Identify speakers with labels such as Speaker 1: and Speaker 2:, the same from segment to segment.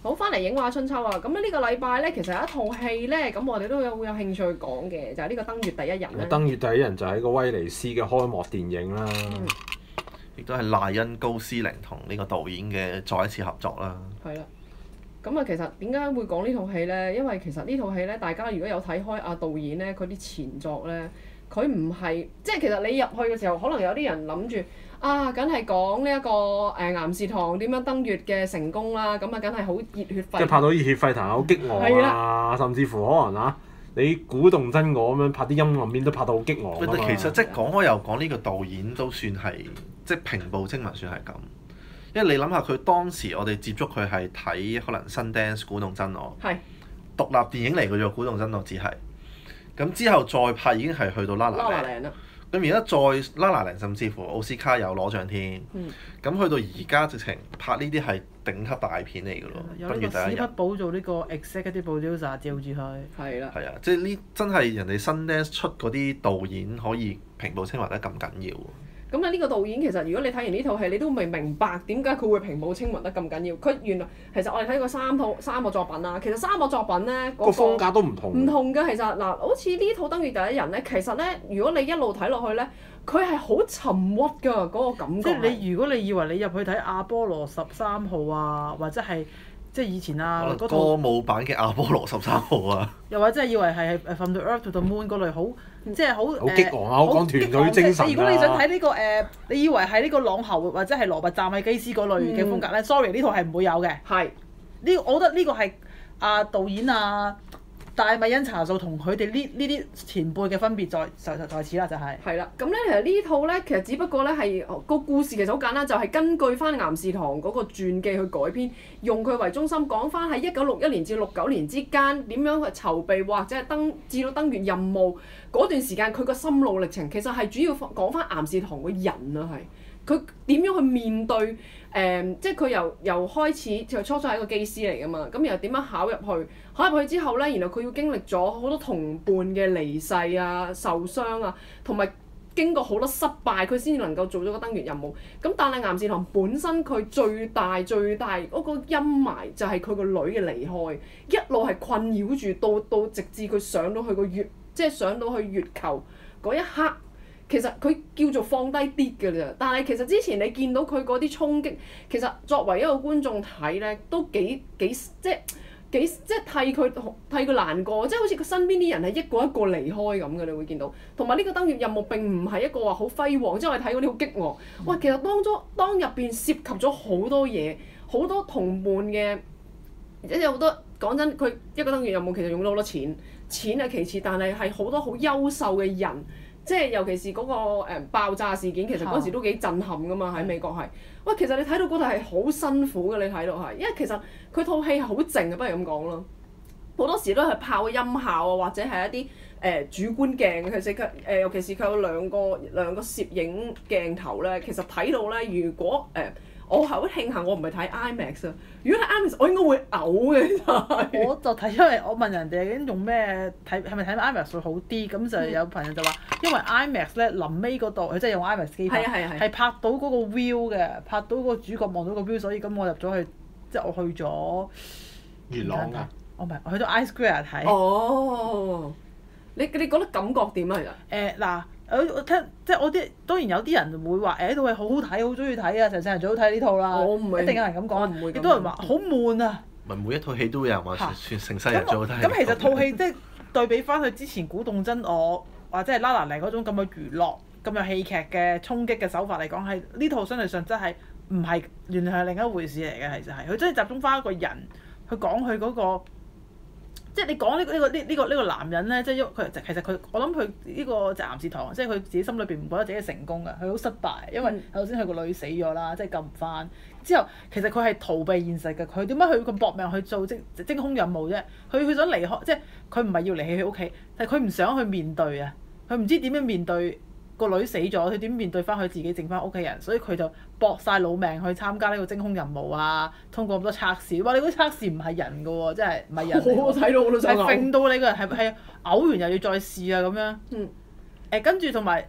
Speaker 1: 好，翻嚟影畫春秋啊！咁呢個禮拜咧，其實有一套戲咧，咁我哋都會有興趣講嘅，就係呢個《登月第一人》咧。
Speaker 2: 登月第一人就係個威尼斯嘅開幕電影啦，
Speaker 3: 亦都係賴恩高斯寧同呢個導演嘅再一次合作啦。
Speaker 1: 係啦。咁啊，其實點解會講呢套戲咧？因為其實呢套戲咧，大家如果有睇開阿導演咧，佢啲前作咧，佢唔係即係其實你入去嘅時候，可能有啲人諗住啊，梗係講呢一個岩士堂點樣登月嘅成功啦，咁啊，梗係好熱血沸騰。
Speaker 2: 即係拍到熱血沸騰，好激昂啊！甚至乎可能啊，你鼓動真我咁樣拍啲陰暗面都拍到好激昂啊嘛。
Speaker 3: 其實即係講開又講呢個導演都算係即係平步青雲，算係咁。因為你諗下佢當時我哋接觸佢係睇可能 Sundance 鼓動真我，
Speaker 1: 係
Speaker 3: 獨立電影嚟嘅啫，鼓動真我只係。咁之後再拍已經係去到 La La Land
Speaker 1: 啦。
Speaker 3: 咁而家再 La La Land 甚至乎奧斯卡有攞獎添。咁去到而家直情拍呢啲係頂級大片嚟㗎咯。
Speaker 4: 有呢個史匹堡做呢個 executive producer 照住佢。
Speaker 1: 係啦。
Speaker 3: 係啊，即係呢真係人哋 Sundance 出嗰啲導演可以平步青雲得咁緊要。
Speaker 1: 咁啊，呢個導演其實如果你睇完呢套戲，你都未明白點解佢會平步青雲得咁緊要。佢原來其實我哋睇過三個作品啦，其實三個作品咧
Speaker 2: 個風格都唔同。
Speaker 1: 唔同嘅其實嗱，好似呢套《登月第一人》咧，其實咧如果你一路睇落去咧，佢係好沉鬱㗎嗰個感覺。
Speaker 4: 即係你如果你以為你入去睇阿波羅13號啊，或者係即係以前啊嗰套
Speaker 3: 歌舞版嘅阿波羅13號啊，
Speaker 4: 又或者係以為係 From the Earth to the Moon 嗰類好即係好
Speaker 2: 激昂啊！好講團隊精神啊！
Speaker 4: 如果你想睇呢個你以為係呢個朗侯或者係羅拔贊米基斯嗰類嘅風格咧，sorry 呢套係唔會有嘅。
Speaker 1: 係
Speaker 4: 我覺得呢個係導演戴米恩查素同佢哋呢啲前輩嘅分別在此啦，就係。
Speaker 1: 係啦，咁咧其實呢套咧其實只不過咧係個故事其實好簡單，就係根據翻岩士堂嗰個傳記去改編，用佢為中心講翻喺1961年至69年之間點樣去籌備或者係至到登月任務嗰段時間佢個心路歷程，其實係主要講翻岩士堂個人啊，係佢點樣去面對即係佢由開始佢初初係一個機師嚟㗎嘛，咁然後點樣考入去之後咧，然後佢要經歷咗好多同伴嘅離世啊、受傷啊，同埋經過好多失敗，佢先至能夠做咗個登月任務。咁但係岩士堂本身佢最大嗰個陰霾就係佢個女嘅離開，一路係困擾住到直至佢上到去個月，即係上到去月球嗰一刻。其實佢叫做放低啲㗎咋，但係其實之前你見到佢嗰啲衝擊，其實作為一個觀眾睇咧，都幾即係替佢難過，即係好似佢身邊啲人係一個一個離開咁嘅，你會見到。同埋呢個登月任務並唔係一個話好輝煌，即係我哋睇嗰啲好激昂。喂，其實當入邊涉及咗好多嘢，好多同伴嘅，即係好多講真，佢一個登月任務其實用咗好多錢係其次，但係好多好優秀嘅人。即係尤其是嗰個爆炸事件，其實嗰陣時都幾震撼㗎嘛，喺美國係。喂，其實你睇到嗰度係好辛苦嘅，你睇到係，因為其實佢套戲係好靜嘅，不如咁講咯。好多時都係靠音效啊，或者係一啲主觀鏡嘅。其實尤其是佢有兩個攝影鏡頭咧，其實睇到咧，如果我係好慶幸我唔係睇 IMAX 啊！如果睇 IMAX，我應該會嘔嘅，真係。
Speaker 4: 我就睇，因為我問人哋究竟用咩睇，係咪睇 IMAX 會好啲？咁就有朋友就話，因為 IMAX 咧臨尾嗰度，佢真係用 IMAX 機拍，係拍到嗰個 view 嘅，拍到個主角望到個 view，所以咁我入咗去，即係我去咗
Speaker 2: 元朗啊！
Speaker 4: 我唔係，我去咗 I Square 睇。
Speaker 1: 哦，你覺得感覺點啊？其實
Speaker 4: 嗱。我聽即係我啲當然有啲人會話呢套戲好好睇，好中意睇啊！成世人最好睇呢套啦，一定有人咁講。亦都有人話好悶啊！
Speaker 3: 每一套戲都會有人話算成世人最好睇。
Speaker 4: 咁其實套戲即係對比翻佢之前鼓動真我或者係 La La Land嗰種咁嘅娛樂、咁有戲劇嘅衝擊嘅手法嚟講，係呢套相對上真係唔係原來係另一回事嚟嘅，其實係佢真係集中翻一個人去講佢嗰個。即係你講呢個男人咧，即係其實佢我諗佢呢個就岩士堂，即係佢自己心裏邊唔覺得自己係成功嘅，佢好失敗，因為頭先佢個女死咗啦，即係救唔翻。之後其實佢係逃避現實嘅，佢點解佢咁搏命去做精空任務啫？佢想離開，即係佢唔係要離棄佢屋企，但係佢唔想去面對啊！佢唔知點樣面對。個女死咗，佢點面對翻佢自己剩翻屋企人？所以佢就搏晒老命去參加呢個精空任務啊！通過咁多測試，哇！你嗰啲測試唔係人㗎喎，真係唔係人。
Speaker 1: 我睇到我都想嘔。
Speaker 4: 係揈到你個人係嘔完又要再試啊咁樣。跟住同埋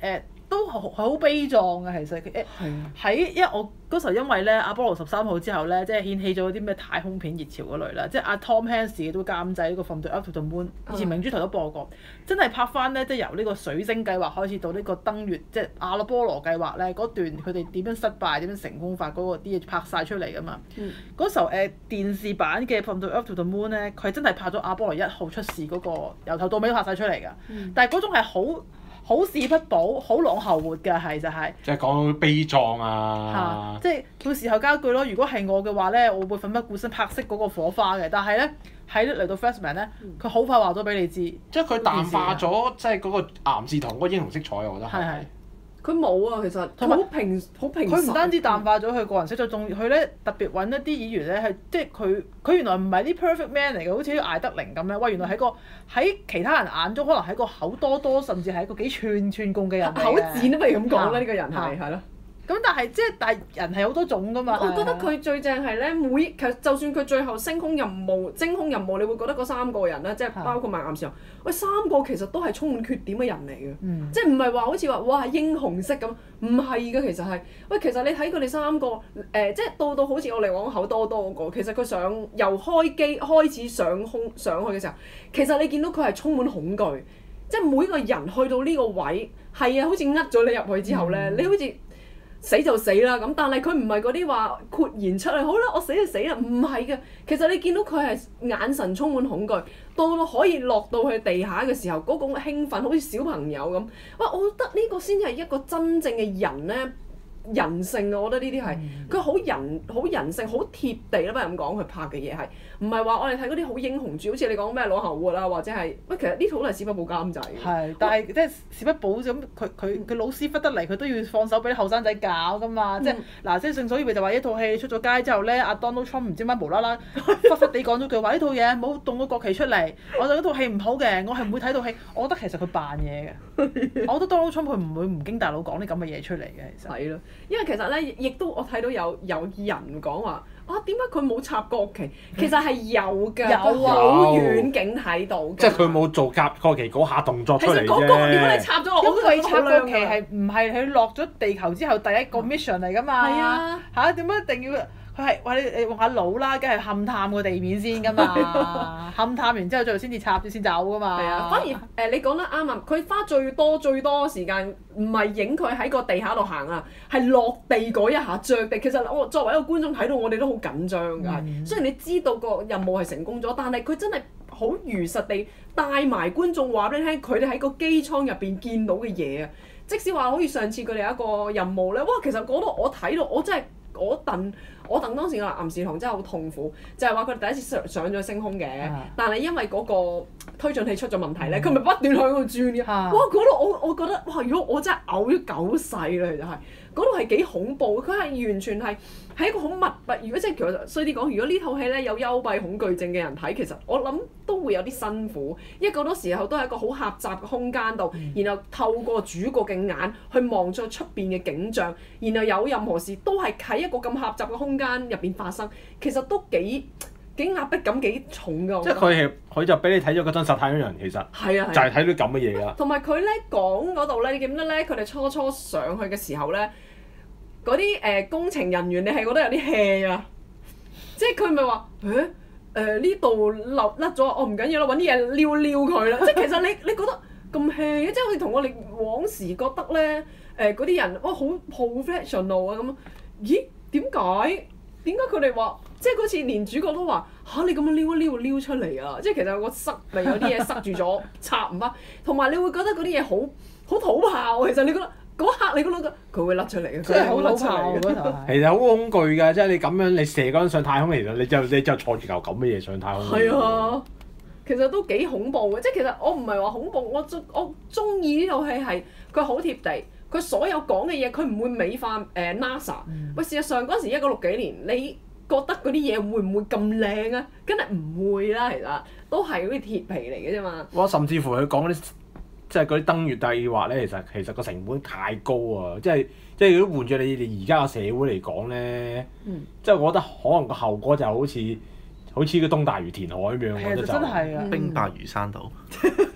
Speaker 4: 都好悲壯嘅其實因為我嗰時候因為咧阿波羅13號之後咧，即係掀起咗啲咩太空片熱潮嗰類啦，即係阿 Tom Hanks 自己都監製呢個 From the Earth to the Moon， 以前明珠台都播過，真係拍翻咧，即係由呢個水星計劃開始到呢個登月，即係阿波羅計劃咧嗰段佢哋點樣失敗點樣成功法嗰個啲嘢拍晒出嚟㗎嘛。嗰時候電視版嘅 From the Earth to the Moon 咧，佢真係拍咗阿波羅1號出事嗰個由頭到尾都拍晒出嚟㗎，但係嗰種係好事不保，好朗後活㗎，係就係。即係
Speaker 2: 講到悲壯啊！
Speaker 4: 即係到時候加句咯。如果係我嘅話咧，我會奮不顧身拍熄嗰個火花嘅。但係咧喺嚟到 First Man 咧，佢好快話咗俾你知。
Speaker 2: 即係佢淡化咗，即係嗰個岩士堂嗰個英雄色彩，我覺得係。
Speaker 1: 佢冇啊，其實同埋好平
Speaker 4: 佢唔單止淡化咗佢個人色彩，仲佢咧特別揾一啲演員咧係即係佢原來唔係啲 perfect man 嚟嘅，好似艾德靈咁樣。喂，原來喺其他人眼中可能係個口多，甚至係一個幾串貢嘅人嚟嘅。
Speaker 1: 口賤都不如咁講啦，呢個人係咯。
Speaker 4: 咁但係人係好多種㗎嘛。
Speaker 1: 我覺得佢最正係咧，就算佢最後征空任務，你會覺得嗰3個人咧，即係包括埋岩士堂，喂3個其實都係充滿缺點嘅人嚟嘅，即係唔係話好似話哇英雄式咁，唔係嘅其實係，喂其實你睇佢哋3個即係到好似我哋講口多嗰個，其實佢由開機開始上去嘅時候，其實你見到佢係充滿恐懼，即係每個人去到呢個位係啊，好似咗你入去之後咧，你好似死就死啦咁，但係佢唔係嗰啲話豁然出嚟，好啦，我死就死啦，唔係嘅。其實你見到佢係眼神充滿恐懼，到可以落到去地下嘅時候，嗰種興奮好似小朋友咁。哇！我覺得呢個先係一個真正嘅人咧。人性啊，我覺得呢啲係佢好人性，好貼地啦，不如咁講，佢拍嘅嘢係唔係話我哋睇嗰啲好英雄主，好似你講咩老侯活啊，或者係喂，其實呢套都係史匹堡監製嘅。
Speaker 4: 係，但係即係史匹堡咁，佢老師忽得嚟，佢都要放手俾啲後生仔搞噶嘛。即係嗱，即係正所以咪就話一套戲出咗街之後咧，阿 Donald Trump 唔知乜無啦啦忽地講咗句話呢套嘢冇動個國旗出嚟，我就嗰套戲唔好嘅，我係唔會睇到戲。我覺得其實佢扮嘢嘅，我覺得 Donald Trump 佢唔會唔經大腦講啲咁嘅嘢出嚟嘅，其實。係咯。因為其實咧，亦都我睇到有人講話啊，點解佢冇插國旗？其實係有㗎，有好遠景睇到嘅。
Speaker 2: 即係佢冇做插國旗嗰下動作出嚟啫。
Speaker 1: 其實嗰個如果你插咗落，
Speaker 4: 因為插國旗係唔係佢落咗地球之後第一個 mission 嚟㗎嘛？係啊。嚇點解一定要？佢係話你用下腦啦，梗係勘探個地面先㗎嘛，勘探完之後最後先至插住先走㗎嘛。係啊，反而
Speaker 1: 你講得啱啊！佢花最多時間唔係影佢喺個地下度行啊，係落地嗰一下着地。其實我作為一個觀眾睇到我哋都好緊張㗎。雖然你知道個任務係成功咗，但係佢真係好如實地帶埋觀眾話俾你聽，佢哋喺個機艙入邊見到嘅嘢啊！即使話好似上次佢哋有一個任務咧，哇！其實嗰度我睇到我真係我戥當時個岩士堂真係好痛苦，就係話佢哋第一次上咗星空嘅，但係因為嗰個推進器出咗問題咧，佢咪不斷喺度轉嘅。哇！嗰度我覺得哇！如果我真係嘔咗狗噬啦，其實係嗰度係幾恐怖。佢係完全係一個好密閉。如果即係其實衰啲講，如果呢套戲咧有幽閉恐懼症嘅人睇，其實我諗都會有啲辛苦。因為好多時候都係一個好狹窄嘅空間度，然後透過主角嘅眼去望咗出邊嘅景象，然後有任何事都係喺一個咁狹窄嘅空間入邊發生，其實都幾壓迫感幾重㗎。
Speaker 2: 即係佢就俾你睇咗嗰真實太空人，其實係啊，就係睇到咁嘅嘢啦。
Speaker 1: 同埋佢咧講嗰度咧，你記唔記得咧？佢哋初上去嘅時候咧，嗰啲工程人員你係覺得有啲 hea 啊，即係佢咪話呢度漏甩咗，我唔緊要啦，揾啲嘢撩佢啦。即係其實你覺得咁 hea 嘅，即係好似同我哋往時覺得咧嗰啲人哇好 professional 啊咁。咦？點解佢哋話即係好似連主角都話嚇你咁樣撩出嚟啊！即係其實有個咪有啲嘢塞住咗，插唔翻。同埋你會覺得嗰啲嘢好土炮。其實你覺得嗰刻你覺得佢會甩出嚟嘅，
Speaker 4: 真係好土炮嗰頭。
Speaker 2: 其實好恐懼㗎，即係你咁樣你射嗰陣上太空，其實你就坐住嚿咁嘅嘢上太空。
Speaker 1: 係啊，其實都幾恐怖嘅。即係其實我唔係話恐怖，我中意呢套戲係佢好貼地。佢所有講嘅嘢，佢唔會美化NASA。喂，事實上嗰陣時1960幾年，你覺得嗰啲嘢會唔會咁靚啊？梗係唔會啦，其實都係嗰啲鐵皮嚟嘅啫嘛。
Speaker 2: 哇！甚至乎佢講嗰啲即係嗰啲登月計劃咧，其實個成本太高啊！即係如果換住你哋而家個社會嚟講咧，即係我覺得可能個後果就好似個東大嶼填海咁樣，我覺得就
Speaker 4: 真係啊，
Speaker 3: 兵敗如山倒。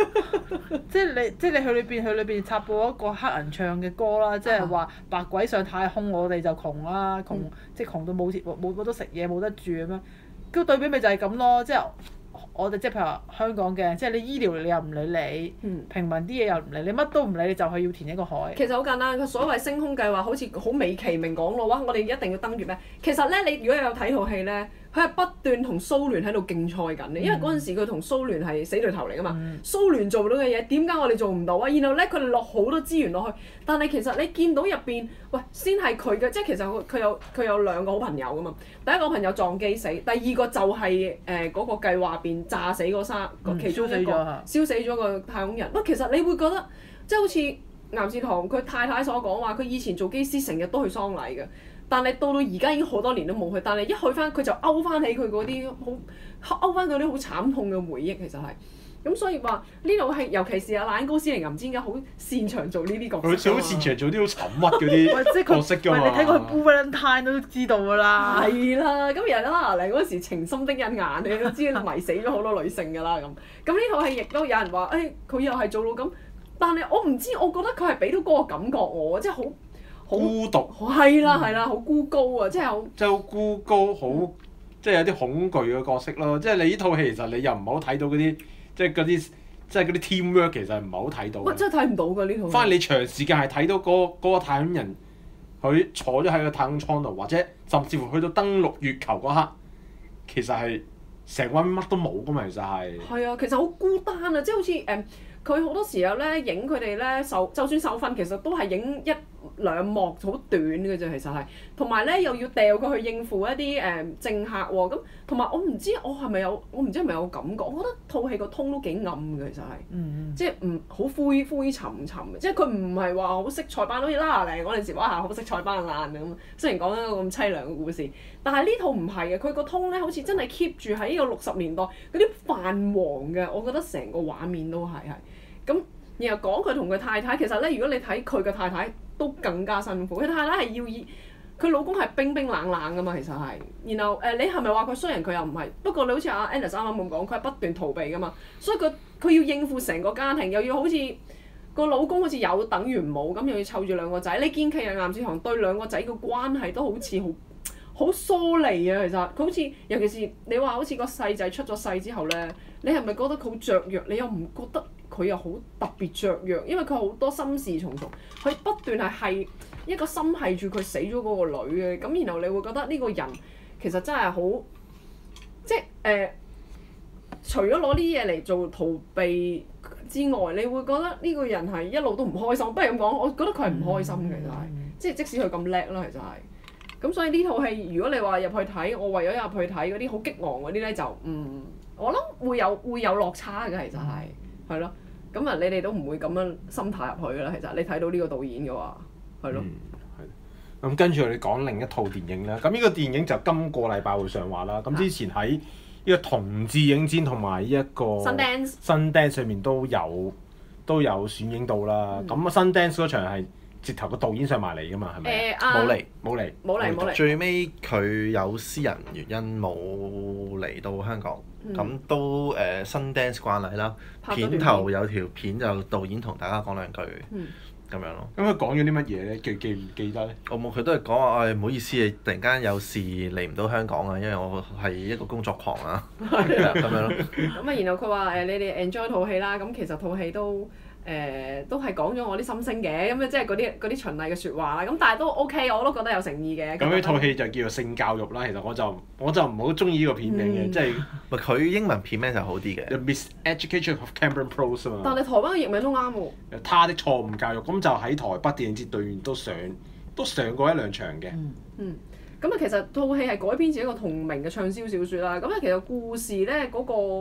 Speaker 4: 即係你去裏邊插播一個黑人唱嘅歌啦，即係話白鬼上太空，我哋就窮啦，即係窮到冇得食嘢，冇得住咁樣。個對比咪就係咁咯，即係我哋即係譬如話香港嘅，即係你醫療你又唔理你，平民啲嘢又唔理你，乜都唔理，你就係要填一個海。
Speaker 1: 其實好簡單，佢所謂星空計劃好似好美其名講咯，哇！我哋一定要登月咩？其實咧，你如果有睇套戲咧，佢係不斷同蘇聯喺度競賽緊嘅，因為嗰陣時佢同蘇聯係死對頭嚟噶嘛。蘇聯做到嘅嘢，點解我哋做唔到啊？然後咧，佢哋落好多資源落去，但係其實你見到入邊，喂，先係佢嘅，即係其實佢有兩個好朋友噶嘛。第一個朋友撞機死，第二個就係嗰個計劃入邊炸死嗰其中一個燒死咗個太空人。不過其實你會覺得，即係好似岩士唐佢太太所講話，佢以前做機師成日都去喪禮嘅。但係到而家已經好多年都冇去，但係一去翻佢就勾翻起佢嗰啲勾翻嗰啲好慘痛嘅回憶，其實係。咁所以話呢套戲，尤其是阿賴恩高斯林，唔知點解好擅長做呢啲角色。
Speaker 2: 佢好擅長做啲好沉鬱嗰啲角色㗎嘛。
Speaker 4: 你睇過《Blue Valentine》都知道㗎啦。
Speaker 1: 係啦，咁人啦嚟嗰時情深的一眼，你都知迷死咗好多女性㗎啦咁。咁呢套戲亦都有人話，佢又係做到咁，但係我唔知，我覺得佢係俾到嗰個感覺我，即係好
Speaker 2: 孤獨。
Speaker 1: 係啦，好孤高啊，即係好。
Speaker 2: 即係好孤高，好即係有啲恐懼嘅角色咯。即係你呢套戲其實你又唔係好睇到嗰啲，即係嗰啲 teamwork 其實唔係好睇到。
Speaker 1: 真係睇唔到㗎呢套。
Speaker 2: 反而你長時間係睇到嗰個太空人，佢坐咗喺個太空艙度，或者甚至乎去到登陸月球嗰刻，其實係成個乜都冇㗎嘛，其實係。係
Speaker 1: 啊，其實好孤單啊，即係好似佢好多時候咧影佢哋咧就算受訓，其實都係影一兩幕好短嘅啫，其實係。同埋咧又要掉佢去應付一啲政客喎，咁同埋我唔知係咪有感覺，我覺得套戲個通都幾暗嘅，其實係。即係唔好灰沉沉嘅，即係佢唔係話好色彩斑，好似拉拿嚟嗰陣時哇好色彩斑斕咁。雖然講緊一個咁凄涼嘅故事，但係呢套唔係嘅，佢個通咧好似真係 keep 住喺呢個60年代嗰啲泛黃嘅，我覺得成個畫面都係。咁然後講佢同佢太太，其實咧如果你睇佢嘅太太都更加辛苦，佢太太係佢老公係冰冰冷冷噶嘛，其實係。然後你係咪話佢衰人？佢又唔係。不過你好似阿 Anna 啱啱咁講，佢係不斷逃避噶嘛，所以佢要應付成個家庭，又要好似個老公好似有等於冇咁，又要湊住兩個仔。你見其實岩士唐對兩個仔嘅關係都好似好疏離啊，其實佢好似尤其是你話好似個細仔出咗世之後咧，你係咪覺得佢好雀躍？你又唔覺得佢又好特別雀躍？因為佢好多心事重重，佢不斷係一個心係住佢死咗嗰個女嘅，咁然後你會覺得呢個人其實真係好即係除咗攞啲嘢嚟做逃避之外，你會覺得呢個人係一路都唔開心。不如咁講，我覺得佢係唔開心嘅，就係即係即使佢咁叻啦，其實係。咁所以呢套戲，如果你話入去睇，我為咗入去睇嗰啲好激昂嗰啲咧，就我諗會有落差嘅，其實係咯。咁你哋都唔會咁樣心態入去㗎啦。其實你睇到呢個導演嘅話，係咯。
Speaker 2: 咁跟住我哋講另一套電影啦。咁呢個電影就今個禮拜會上畫啦。咁之前喺呢個同志影展同埋呢一個 Sundance 上面都有選影到啦。咁Sundance嗰場係直頭個導演上埋嚟㗎嘛，係咪？冇嚟。
Speaker 3: 最尾佢有私人原因冇嚟到香港，咁都Sundance慣例啦。片頭有條片就導演同大家講兩句咁樣咯。
Speaker 2: 咁佢講咗啲乜嘢咧？記唔記得咧？
Speaker 3: 我冇，佢都係講話唔好意思，你突然間有事嚟唔到香港啊，因為我係一個工作狂啊，咁樣咯。
Speaker 1: 咁然後佢話你哋 enjoy 套戲啦，咁其實套戲都係講咗我啲心聲嘅，咁即係嗰啲循例嘅説話啦。咁但係都 OK，我都覺得有誠意嘅。
Speaker 2: 咁呢套戲就叫做性教育啦。其實我就唔好中意呢個片名嘅，即係
Speaker 3: 佢英文片名就好啲嘅。
Speaker 2: The Miseducation of Cameron Prose 啊嘛。
Speaker 1: 但係台灣嘅譯名都啱喎。
Speaker 2: 他的錯誤教育，咁就喺台北電影節對面都上過一兩場嘅。
Speaker 1: 咁其實套戲係改編自一個同名嘅暢銷小説啦。咁其實故事咧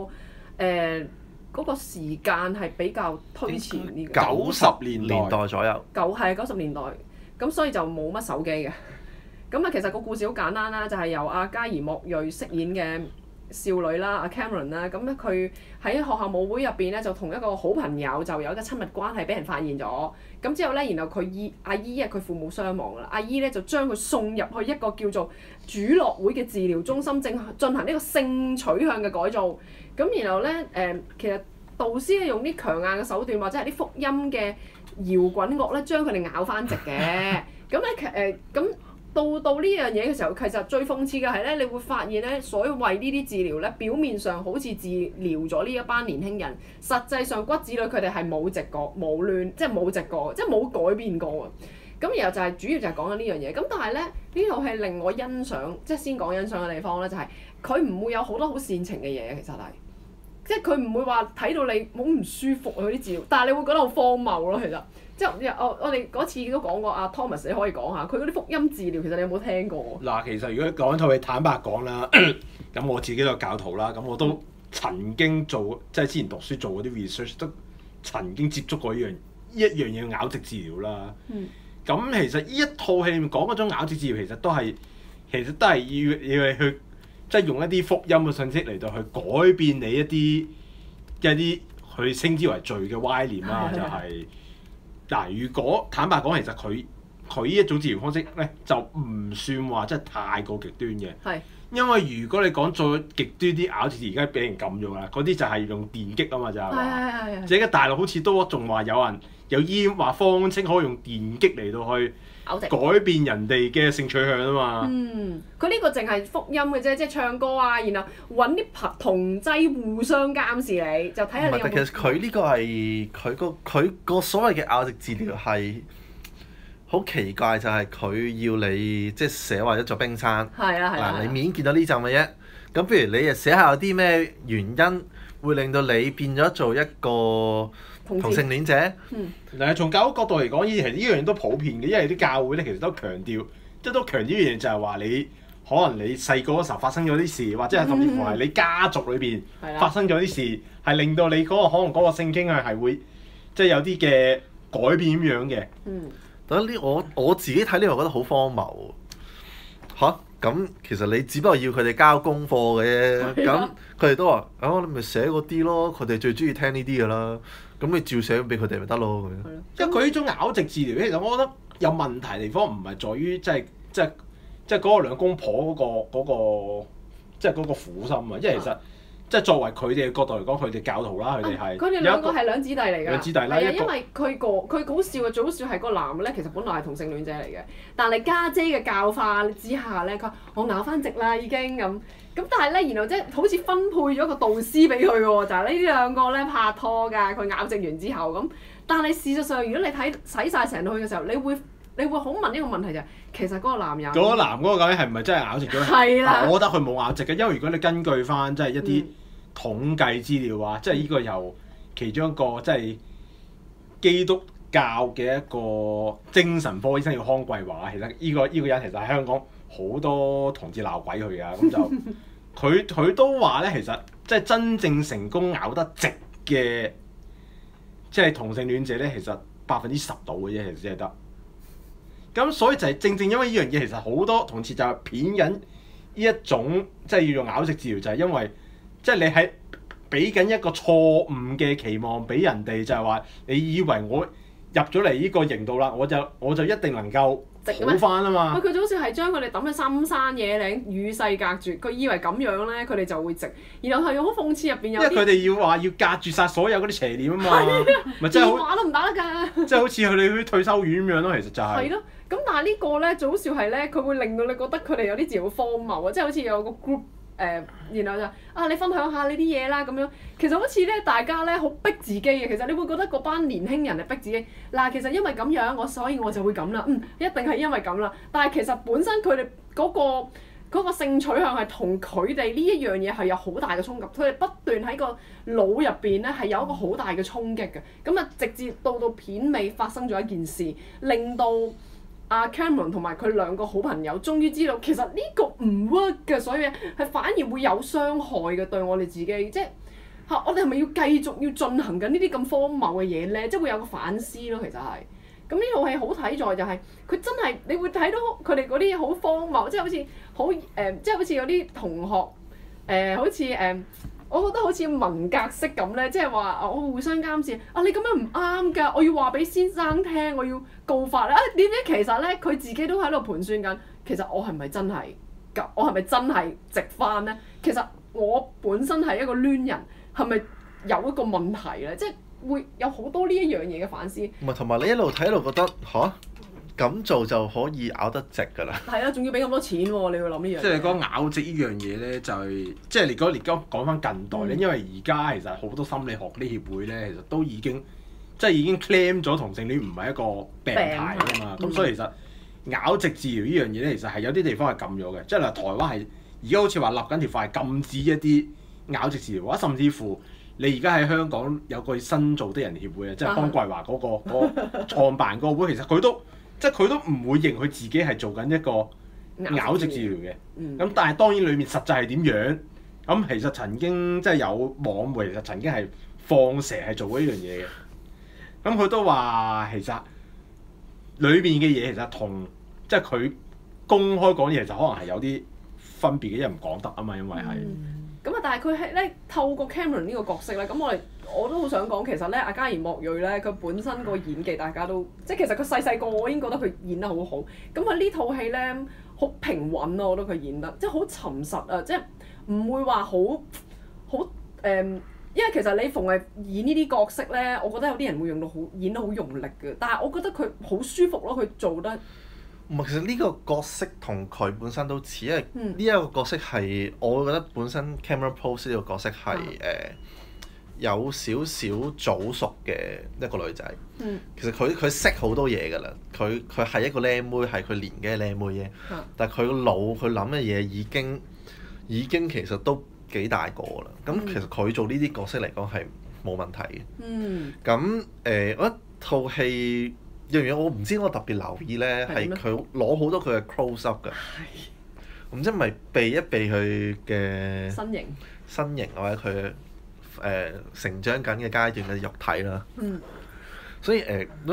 Speaker 1: 嗰個時間係比較推前啲嘅
Speaker 3: ，90年代左右。
Speaker 1: 90年代，咁所以就冇乜手機嘅。咁其實個故事好簡單啦，就係由阿嘉怡莫瑞飾演嘅少女啦，阿 Cameron 啦，咁咧佢喺學校舞會入邊咧就同一個好朋友就有一個親密關係，俾人發現咗。咁之後咧，然後阿姨佢父母雙亡啦，阿姨咧就將佢送入去一個叫做主樂會嘅治療中心，進行呢個性取向嘅改造。咁然後咧其實導師係用啲強硬嘅手段或者係啲福音嘅搖滾樂咧，將佢哋咬翻直嘅。咁咧咁到呢樣嘢嘅時候，其實最諷刺嘅係咧，你會發現咧，所謂呢啲治療咧，表面上好似治療咗呢一班年輕人，實際上骨子裏佢哋係冇直過、冇亂，即係冇直過，即係冇改變過啊！咁然後就係主要就係講緊呢樣嘢。咁但係咧，呢套戲令我欣賞，即係先講欣賞嘅地方咧，就係佢唔會有好多好煽情嘅嘢，其實係，即係佢唔會話睇到你好唔舒服啊嗰啲治療，但係你會覺得好荒謬咯，其實。即係我哋嗰次都講過阿 Thomas， 你可以講下佢嗰啲福音治療，其實你有冇聽過？
Speaker 2: 嗱，其實如果講套戲，坦白講啦，咁我自己都係教徒啦，咁我都曾經做，即係之前讀書做嗰啲 research， 都曾經接觸過一樣嘢咬直治療啦。咁其實呢一套戲講嗰種咬直治療，其實都係要你去，即係用一啲福音嘅信息嚟到去改變你一啲佢稱之為罪嘅歪念啦，就係。嗱，如果坦白講，其實佢呢一種治療方式咧，就唔算話真係太過極端嘅。係。因為如果你講再極端啲咬直治療，而家俾人禁咗啦，嗰啲就係用電擊啊嘛，就係話。係。即係大陸好似都仲話有人有煙話方稱可以用電擊嚟到去改變人哋嘅性取向啊嘛。
Speaker 1: 佢呢個淨係福音嘅啫，即係唱歌啊，然後揾啲同劑互相監視你，就睇下你有冇。
Speaker 3: 其實佢呢個係佢個所謂嘅咬直治療係好奇怪，就係佢要你即係寫話一座冰山。嗱，你面見到呢陣嘅啫。咁不如你誒寫下有啲咩原因會令到你變咗做一個同性戀者？
Speaker 2: 嗱，從教育角度嚟講，其實呢樣嘢都普遍嘅，因為啲教會咧其實都強調，即係都強調一樣嘢就係話你可能你細個嗰時候發生咗啲事，或者係甚至乎係你家族裏邊發生咗啲事，係令到你可能嗰個性傾向係會即係有啲嘅改變咁樣嘅。
Speaker 3: 等呢我自己睇呢個覺得好荒謬嚇。咁其實你只不過要佢哋交功課嘅啫，咁佢哋都話你咪寫嗰啲咯，佢哋最中意聽呢啲㗎啦。咁你照寫俾佢哋咪得咯。
Speaker 2: 因為佢呢種咬直治療，其實我覺得有問題地方唔係在於即係嗰個兩公婆嗰個即係嗰個苦心啊，因為其實即係作為佢哋嘅角度嚟講，佢哋教徒啦，佢哋係
Speaker 1: 佢哋兩個係兩姊弟嚟㗎。
Speaker 2: 兩姊弟啦，
Speaker 1: 因為佢好笑嘅，最好笑係個男嘅咧，其實本來係同性戀者嚟嘅，但係家姐嘅教化之下咧，佢話我咬翻直啦已經咁。咁但係咧，然後即係好似分配咗個導師俾佢喎，就係呢兩個咧拍拖㗎，佢咬直完之後咁。但係事實上，如果你睇晒成套戲嘅時候，你會好問呢個問題就係，其實嗰個男人
Speaker 2: 嗰個男嗰個究竟係唔係真係咬直咗？
Speaker 1: 係啦。
Speaker 2: 我覺得佢冇咬直嘅，因為如果你根據翻即係一啲統計資料啊，即係呢個由其中一個即係基督教嘅一個精神科醫生叫康貴華，其實呢個人其實喺香港好多同志鬧鬼佢㗎，咁就佢都話咧，其實即係真正成功咬得直嘅，即係同性戀者咧，其實10%度嘅啫，其實只係得。咁所以就係正因為呢樣嘢，其實好多同志就係片緊呢一種即係要用咬直治療，就係因為即係你喺俾緊一個錯誤嘅期望俾人哋，就係話你以為我入咗嚟呢個營度啦，我就一定能夠好翻啊嘛！
Speaker 1: 佢就好似係將佢哋抌喺深山野嶺與世隔絕，佢以為咁樣咧，佢哋就會直。然後係好諷刺入邊有啲，
Speaker 2: 因為佢哋要話要隔絕晒所有嗰啲邪念啊嘛，咪
Speaker 1: 電話都唔打得㗎。
Speaker 2: 即係好似佢哋去退修院咁樣咯，其實就係。
Speaker 1: 係咯，咁但係呢個咧就好笑係咧，佢會令到你覺得佢哋有啲字好荒謬啊！即係好似有個 group。然後就你分享下呢啲嘢啦咁樣，其實好似咧大家咧好逼自己嘅，其實你會覺得嗰班年輕人係逼自己。嗱，其實因為咁樣，所以我就會咁啦，一定係因為咁啦。但係其實本身佢哋嗰個性取向係同佢哋呢一樣嘢係有好大嘅衝擊，佢哋不斷喺個腦入邊咧係有一個好大嘅衝擊嘅。咁啊，直至到片尾發生咗一件事，令到阿 Cameron 同埋佢兩個好朋友終於知道其實呢個唔 work 嘅，所以係反而會有傷害嘅對我哋自己，即係我哋係咪要繼續要進行緊呢啲咁荒謬嘅嘢咧？即係會有個反思咯，其實係。咁呢套戲好睇在就係佢真係你會睇到佢哋嗰啲好荒謬，即係好似即係好似有啲同學好似我覺得好似文革式咁咧，即係話我互相監視你咁樣唔啱㗎，我要話俾先生聽，我要告發你點知其實咧佢自己都喺度盤算緊，其實我係咪真係直翻咧？其實我本身係一個攣人，係咪有一個問題咧？即係會有好多呢一樣嘢嘅反思。
Speaker 3: 唔係，同埋你一路睇一路覺得吓，咁做就可以咬得直㗎啦。
Speaker 1: 係啊，仲要俾咁多錢喎！你會諗呢樣嘢。
Speaker 2: 即係你講咬直呢樣嘢咧，就係即係你而家講翻近代咧，因為而家其實好多心理學啲協會咧，其實都已經已經 claim 咗同性戀唔係一個病態㗎嘛。咁所以其實咬直治療呢樣嘢咧，其實係有啲地方係禁咗嘅。即係台灣係而家好似話立緊條法禁止一啲咬直治療，或者甚至乎你而家喺香港有個新造的人協會啊，即係方桂華嗰個創辦嗰個會，其實佢都唔會認佢自己係做緊一個咬直治療嘅。咁但係當然裡面實際係點樣？咁其實曾經即係有網媒其實曾經係放蛇係做過呢樣嘢嘅。咁佢都話其實裏面嘅嘢其實同即係佢公開講嘢，其實可能係有啲分別嘅，因為唔講得啊嘛，因為係。
Speaker 1: 咁啊，但係佢係咧透過 Cameron 呢個角色咧，咁我都好想講，其實咧阿嘉賢莫瑞咧，佢本身個演技大家都即係其實佢細個我已經覺得佢演得好好。咁佢呢套戲咧好平穩啊，我覺得佢演得即係好沉實啊，即係唔會話好因為其實你逢係演呢啲角色咧，我覺得有啲人會演得好用力嘅，但係我覺得佢好舒服咯，佢做得。
Speaker 3: 唔係，其實呢個角色同佢本身都似，因為呢一個角色係我覺得本身 Cameron Post 呢個角色係有少少早熟嘅一個女仔。其實佢識好多嘢㗎啦，佢係一個靚妹，係佢年紀嘅靚妹啫。但係佢個腦佢諗嘅嘢已經其實都幾大個啦。咁其實佢做呢啲角色嚟講係冇問題嘅。咁我覺得套戲樣嘢我唔知我特別留意咧，係佢攞好多佢嘅 close up 㗎。唔知係咪避一避佢嘅身形或者佢成長緊嘅階段嘅肉體啦。所以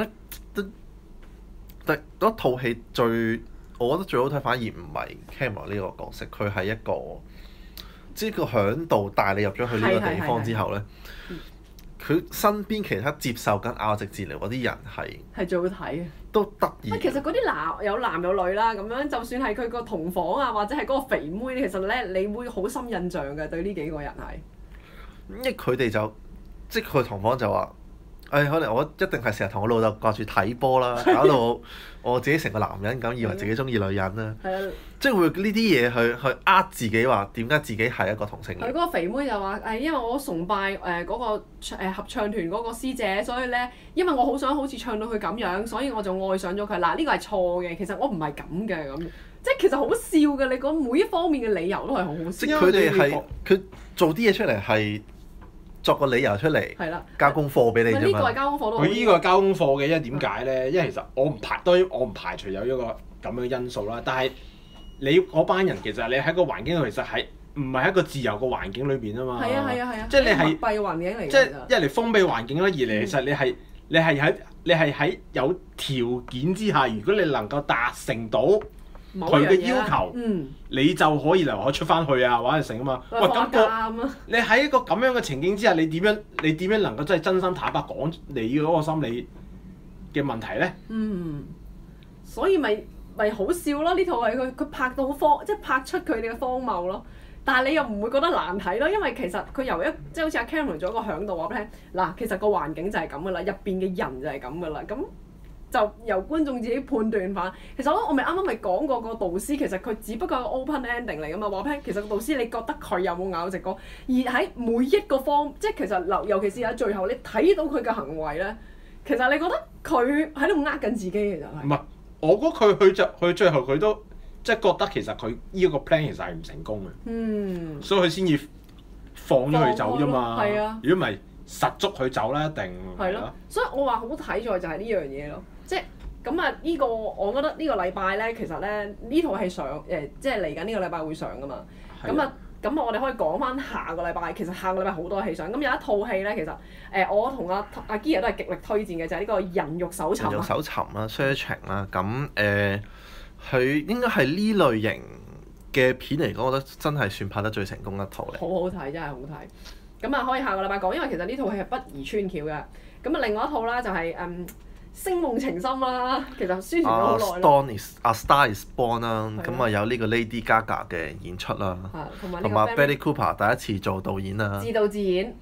Speaker 3: 嗰套戲我覺得最好睇，反而唔係 Cameron 呢個角色，佢係一個即係個響度帶你入咗去呢個地方之後咧。佢身邊其他接受緊咬直治療嗰啲人係
Speaker 1: 最好睇嘅，
Speaker 3: 都得意。
Speaker 1: 其實嗰啲有男有女啦，咁樣就算係佢個同房啊，或者係嗰個肥妹，其實咧你會好深印象嘅對呢幾個人係。
Speaker 3: 因為佢哋即係佢同房就話，可能我一定係成日同我老豆掛住睇波啦，搞到我自己成個男人咁，以為自己中意女人啦。即係會呢啲嘢去自己話點解自己係一個同性戀。佢
Speaker 1: 嗰個肥妹就話因為我崇拜嗰個合唱團嗰個師姐，所以咧因為我好想好似唱到佢咁樣，所以我就愛上咗佢。嗱，呢個係錯嘅，其實我唔係咁嘅咁，即係其實好笑嘅。你講每一方面嘅理由都係好好笑。
Speaker 3: 佢哋佢做啲嘢出嚟係作個理由出嚟，交功課俾你啫嘛。
Speaker 1: 呢個係交功課都。
Speaker 2: 佢呢個係交功課嘅，因為點解咧？因為其實當然我唔排除有一個咁樣嘅因素啦，但係你嗰班人其實你喺個環境度，其實係唔係一個自由嘅環境裏邊啊嘛？
Speaker 1: 係啊！
Speaker 2: 即係你係
Speaker 1: 密閉環境嚟㗎。
Speaker 2: 即係一嚟封閉環境啦，二嚟其實你係喺有條件之下，如果你能夠達成到佢嘅要求，你就可以出翻去啊，或者成啊嘛。喂，咁你喺一個咁樣嘅情景之下，你點樣能夠真心坦白講你嗰個心理嘅問題咧？
Speaker 1: 所以咪好笑咯！呢套係佢拍到即係拍出佢哋嘅荒謬咯。但係你又唔會覺得難睇咯，因為其實佢即係好似阿 Cameron 做一個響度話俾你聽，嗱，其實個環境就係咁噶啦，入邊嘅人就係咁噶啦，咁就由觀眾自己判斷翻。其實我咪啱啱咪講過個導師，其實佢只不過係 open ending 嚟噶嘛，話俾你聽，其實個導師你覺得佢有冇咬直過？而喺每一個即係其實尤其是喺最後你睇到佢嘅行為咧，其實你覺得佢喺度呃緊自己嘅就係。
Speaker 2: 唔係，我覺得佢最後佢都即係覺得其實佢呢個 plan 其實係唔成功嘅，所以佢先至放咗佢走啫嘛。如果唔係實捉佢走啦，一定
Speaker 1: 係咯。所以我話好睇在就係呢樣嘢咯，即係咁啊！呢個我覺得呢個禮拜咧，其實咧呢套係上即係嚟緊呢個禮拜會上噶嘛。咁我哋可以講翻下個禮拜，其實下個禮拜好多戲上。咁有一套戲咧，其實我同阿 Gia 都係極力推薦嘅，就係呢個《人肉搜尋》。人肉
Speaker 3: 搜尋啦 ，searching 啦，咁佢應該係呢類型嘅片嚟講，我覺得真係算拍得最成功一套嚟。
Speaker 1: 好好睇，真係好睇。咁啊，可以下個禮拜講，因為其實呢套戲係不宜穿橋嘅。咁啊，另外一套啦就係星夢情深啦，其實宣傳咗好耐啦。
Speaker 3: A Star Is Born 啦，咁啊有呢個 Lady Gaga 嘅演出啦，同埋 Bradley Cooper 第一次做導演啦。
Speaker 1: 自導自演。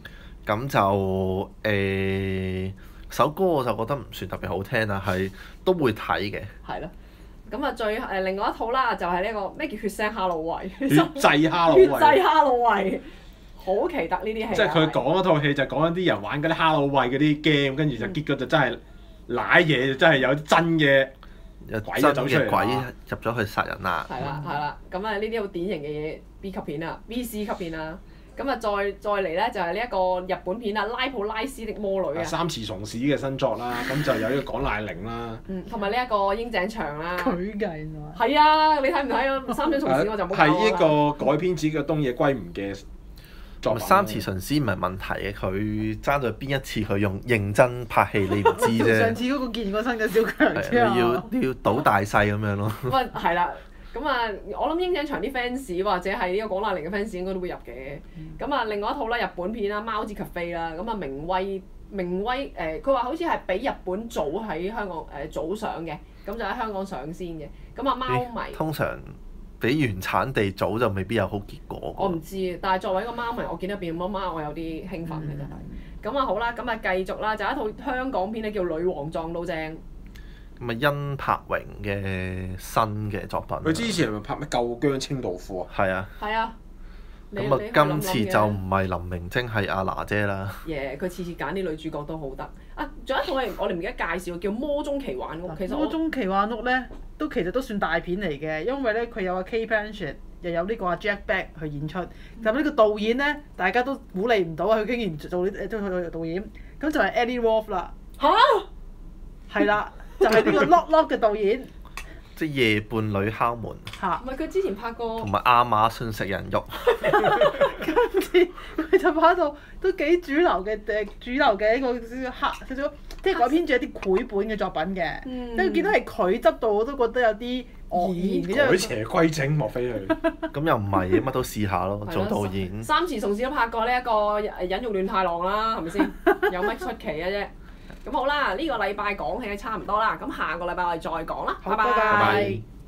Speaker 3: 咁就首歌我就覺得唔算特別好聽啦，係都會睇嘅。
Speaker 1: 係咯。咁啊另外一套啦，就係呢個咩叫血腥哈魯維？
Speaker 2: 血祭哈魯維。
Speaker 1: 血祭哈魯維，好奇特呢啲戲。
Speaker 2: 即係佢講嗰套戲就講緊啲人玩嗰啲哈魯維嗰啲 game，跟住就結果就真係瀨嘢，真係有真嘅鬼就走出嚟。
Speaker 3: 鬼入咗去殺人啦。
Speaker 1: 係啦，咁啊呢啲好典型嘅嘢 B 級片啊，BC 級片啊。咁啊，再嚟咧就係呢一個日本片啊，《拉普拉斯的魔女》啊，
Speaker 2: 三池崇史嘅新作啦，咁就有呢個廣瀨鈴啦，
Speaker 1: 同埋呢一個櫻井翔啦。
Speaker 4: 佢㗎原來。
Speaker 1: 係啊，你睇唔睇啊？三池崇史我就冇。
Speaker 2: 係呢個改編自嘅東野圭吾嘅作品。
Speaker 3: 三池崇史唔係問題嘅，佢爭在邊一次佢用認真拍戲，你唔知啫。
Speaker 4: 上次嗰個健過身嘅小強之後。
Speaker 3: 你要賭大細咁樣咯。
Speaker 1: 咁啊係啦。咁啊，我諗櫻井翔啲 fans 或者係呢個廣瀨鈴嘅 fans 應該都會入嘅。咁啊，另外一套啦，日本片啦，《貓之 cafe》啦，咁啊明威佢話好似係比日本早喺香港早上嘅，咁就喺香港上先嘅。咁啊，貓迷
Speaker 3: 通常比原產地早就未必有好結果。
Speaker 1: 我唔知，但係作為一個貓迷，我見到變貓貓，我有啲興奮嘅真係。咁啊好啦，咁啊繼續啦，就一套香港片咧叫《女王撞到正》。
Speaker 3: 咁啊，殷柏榮嘅新嘅作品。
Speaker 2: 佢之前係咪拍咩《舊姜清道夫》啊？
Speaker 3: 係啊。
Speaker 1: 係啊。
Speaker 3: 咁啊，今次就唔係林明禎，係阿娜姐啦。
Speaker 1: 佢次次揀啲女主角都好得。啊，仲有一套我哋唔記得介紹，叫《魔中奇幻屋》。其實《
Speaker 4: 魔中奇幻屋》咧，其實都算大片嚟嘅，因為咧佢有阿 Kate Blanchett，又有呢個阿 Jack Black 去演出。但係呢個導演咧，大家都估你唔到啊！佢竟然做呢導演，咁就係 Eli Roth 啦。
Speaker 1: 嚇！
Speaker 4: 係啦。就係呢個 Lock 嘅導演，
Speaker 3: 即係夜伴女敲門。
Speaker 1: 唔係佢之前拍過。
Speaker 3: 同埋亞馬遜食人肉。
Speaker 4: 跟住佢就拍到都幾主流嘅一個少少，即係改編咗一啲繪本嘅作品嘅。因為見到係佢執到，我都覺得有啲愕然嘅。
Speaker 2: 改邪歸正，莫非佢？
Speaker 3: 咁又唔係，乜都試下咯，做導演。
Speaker 1: 三池崇史都拍過呢一個《忍辱亂太郎》啦，係咪先？有乜出奇嘅啫？咁好啦，呢個禮拜講起差唔多啦，咁下個禮拜我哋再講啦，拜拜。